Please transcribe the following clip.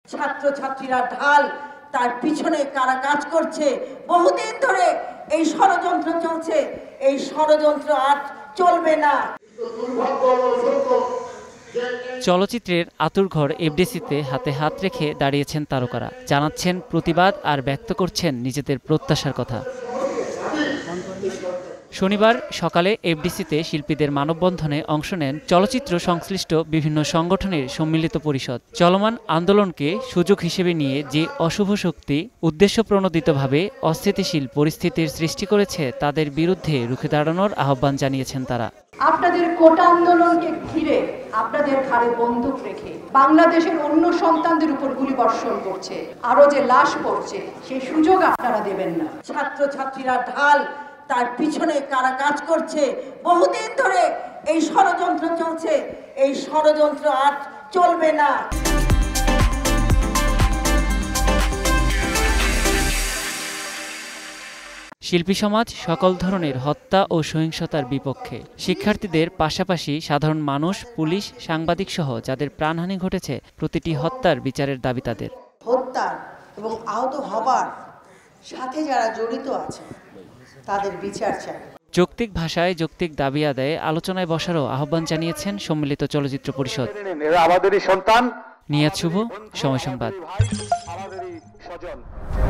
ছাত্রছাত্রীরা ঢাল, তার পিছনে কারা কাজ করছে, বহুদিন ধরে এই ষড়যন্ত্র চলছে। এই ষড়যন্ত্র আর চলবে না। চলচ্চিত্রের আতুরঘর এফডিসিতে হাতে হাত রেখে দাঁড়িয়েছেন তারকারা, জানাচ্ছেন প্রতিবাদ আর ব্যক্ত করছেন নিজেদের প্রত্যাশার কথা। শনিবার সকালে এফডিসিতে শিল্পীদের মানববন্ধনে অংশ নেন চলচ্চিত্র সংশ্লিষ্ট বিভিন্ন সংগঠনের সম্মিলিত পরিষদ। চলমান আন্দোলনকে সুযোগ হিসেবে নিয়ে যে অশুভ শক্তি উদ্দেশ্যপ্রণোদিতভাবে অস্থিতিশীল পরিস্থিতির সৃষ্টি করেছে তাদের বিরুদ্ধে রুখে দাঁড়ানোর আহ্বান জানিয়েছেন তারা। আপনাদের কোটা আন্দোলনকে ঘিরে আপনাদের ঘাড়ে বন্দুক রেখে বাংলাদেশের অন্য সন্তানদের উপর গুলি বর্ষণ করছে, আরো যে লাশ পড়ছে সেই সুযোগ আপনারা দেবেন না। ছাত্রছাত্রীরা ঢাল, তার পিছনে কারা কাজ করছে, বহুদিন ধরে এই ষড়যন্ত্র চলছে। এই ষড়যন্ত্র আর চলবে না। শিল্পী সমাজ সকল ধরনের হত্যা ও সহিংসতার বিপক্ষে। শিক্ষার্থীদের পাশাপাশি সাধারণ মানুষ, পুলিশ, সাংবাদিক সহ যাদের প্রাণহানি ঘটেছে প্রতিটি হত্যার বিচারের দাবি তাদের। হত্যা এবং আহত হবার সাথে যারা জড়িত আছে তাদের বিচার চাই। যৌক্তিক ভাষায় যৌক্তিক দাবি আদায়ে আলোচনায় বসারও আহ্বান জানিয়েছেন সম্মিলিত চলচ্চিত্র পরিষদ। আমাদেরই সন্তান। নিয়াজ শুভ, সময় সংবাদ।